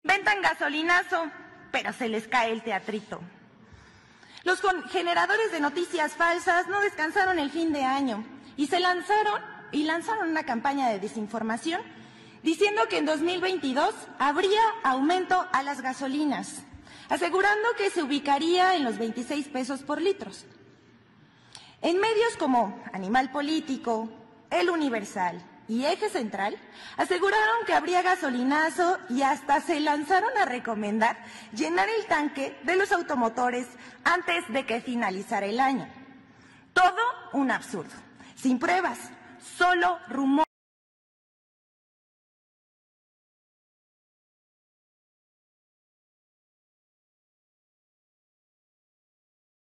Ventan gasolinazo, pero se les cae el teatrito. Los generadores de noticias falsas no descansaron el fin de año y lanzaron una campaña de desinformación diciendo que en 2022 habría aumento a las gasolinas, asegurando que se ubicaría en los 26 pesos por litro. En medios como Animal Político, El Universal y Eje Central aseguraron que habría gasolinazo y hasta se lanzaron a recomendar llenar el tanque de los automotores antes de que finalizara el año. Todo un absurdo, sin pruebas, solo rumores.